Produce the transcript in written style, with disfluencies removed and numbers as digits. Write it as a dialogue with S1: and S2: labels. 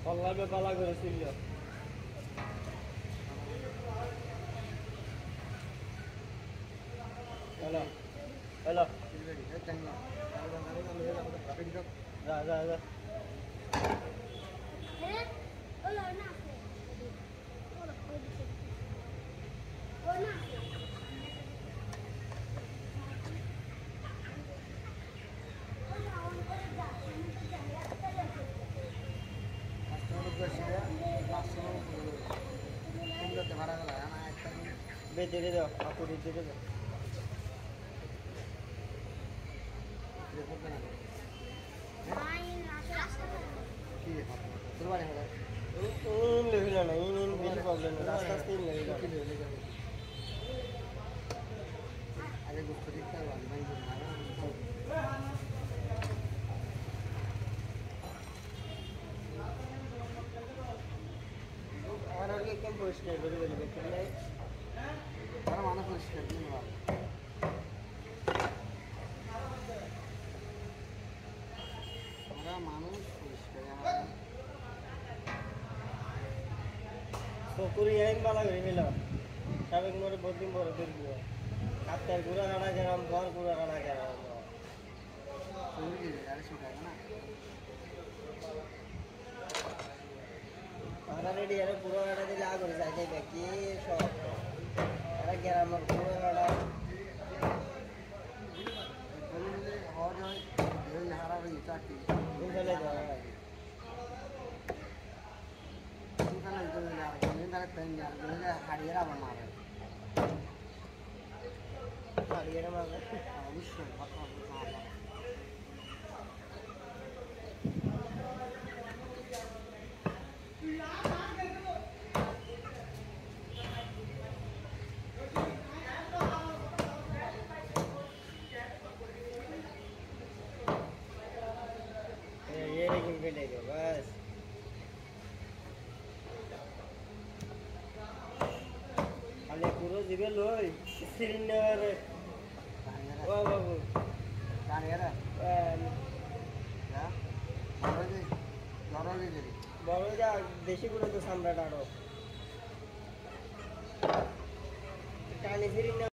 S1: Olga kala gösteriyor. Hello. Hello. Ra ra ra. बेचेरे दो आपको बेचेरे दो इन लेविला ना इन बेची प्रॉब्लम है रास्ता से इन लेविला अरे दोस्तों दिखता है भाई और आगे कम पोस्ट है बड़ी बड़ी करना है और माना पोस्ट कर देने वाला हमारा मानो पोस्ट करेगा तो पूरी यहीं वाला घर मिला सब एक मोरे बहुत दिन बोल फिर गया आप तेरे पूरा गाना कर रहा हूँ कौन पूरा गाना कर रहा हूँ पूरी की यार सुना है ना हमारा रेडी यार पूरा गाना दिल आग हो जाए बाकी शॉप यार ग्राम में पूरा गाना और जो ये हमारा भी चाटी इन चले जाएगा इन चले जाएगा इन चले पेन जाएगा इन हाड़ियारा बना रहे हाड़ियारा बना रहे अवश्य ये लेकिन मिलेगा बस अले पूरा जिबे लोई सिलिंडर ओ बाबू कानेरा या बड़ो जा देशी गुलो तो सम्राट आड़ो काने सिलिंडर